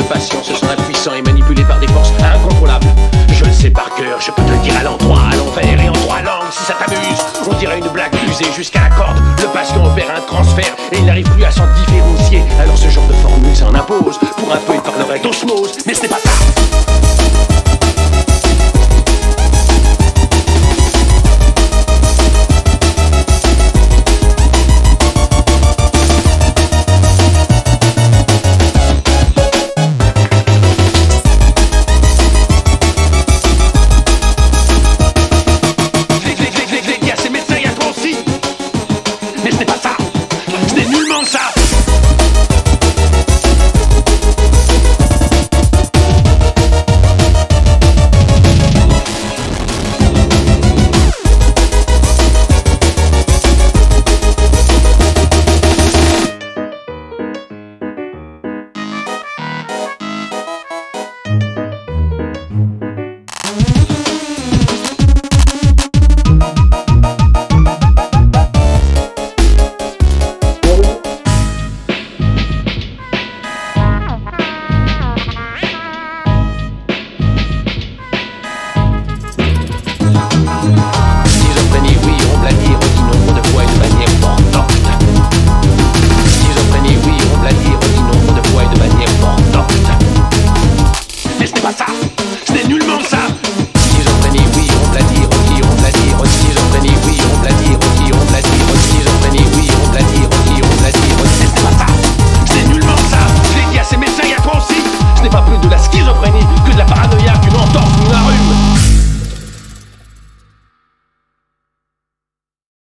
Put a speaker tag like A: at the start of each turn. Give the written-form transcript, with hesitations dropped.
A: patient se sent impuissant et manipulé par des forces incontrôlables. Je le sais par cœur, je peux te le dire à l'endroit, à l'envers et en trois langues si ça t'amuse. On dirait une blague usée jusqu'à la corde. Le patient opère un transfert et il n'arrive plus à s'en différencier. Alors ce genre de formule s'en impose. Pour un peu il parlerait d'osmose, mais ce n'est pas ça.